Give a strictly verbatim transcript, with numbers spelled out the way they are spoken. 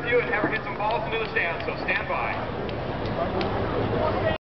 you and have her hit some balls into the stands, so stand by.